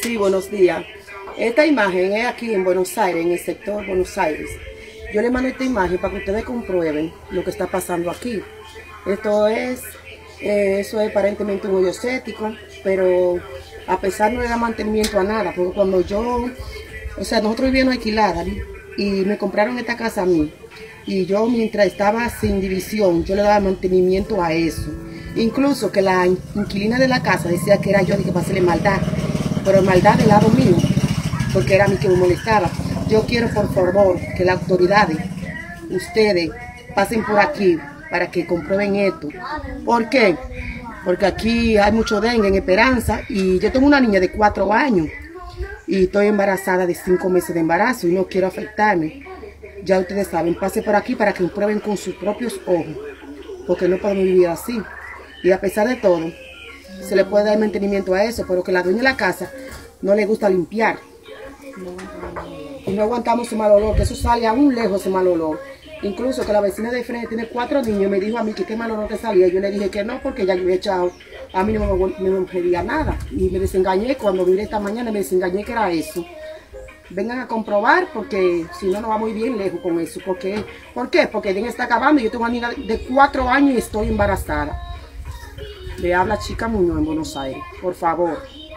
Sí, buenos días. Esta imagen es aquí en Buenos Aires, en el sector Buenos Aires. Yo le mando esta imagen para que ustedes comprueben lo que está pasando aquí. Eso es aparentemente un hoyo séptico, pero a pesar no le da mantenimiento a nada, porque nosotros vivíamos alquiladas y me compraron esta casa a mí. Y yo mientras estaba sin división, yo le daba mantenimiento a eso. Incluso que la inquilina de la casa decía que era yo de que para hacerle maldad, pero maldad del lado mío, porque era a mí que me molestaba. Yo quiero por favor que las autoridades, ustedes, pasen por aquí para que comprueben esto. ¿Por qué? Porque aquí hay mucho dengue en Esperanza y yo tengo una niña de 4 años y estoy embarazada de 5 meses de embarazo y no quiero afectarme. Ya ustedes saben, pase por aquí para que comprueben con sus propios ojos, porque no podemos vivir así. Y a pesar de todo, se le puede dar mantenimiento a eso, pero que la dueña de la casa no le gusta limpiar. Y no aguantamos ese mal olor, que eso sale aún lejos ese mal olor. Incluso que la vecina de frente tiene 4 niños y me dijo a mí que qué mal olor que salía. Yo le dije que no, porque ya yo había echado, a mí no me pedía nada. Y me desengañé, cuando vine esta mañana me desengañé que era eso. Vengan a comprobar, porque si no, no va muy bien lejos con eso. ¿Por qué? Porque el día está acabando. Yo tengo una niña de 4 años y estoy embarazada. Le habla Chica Muñoz en Buenos Aires. Por favor.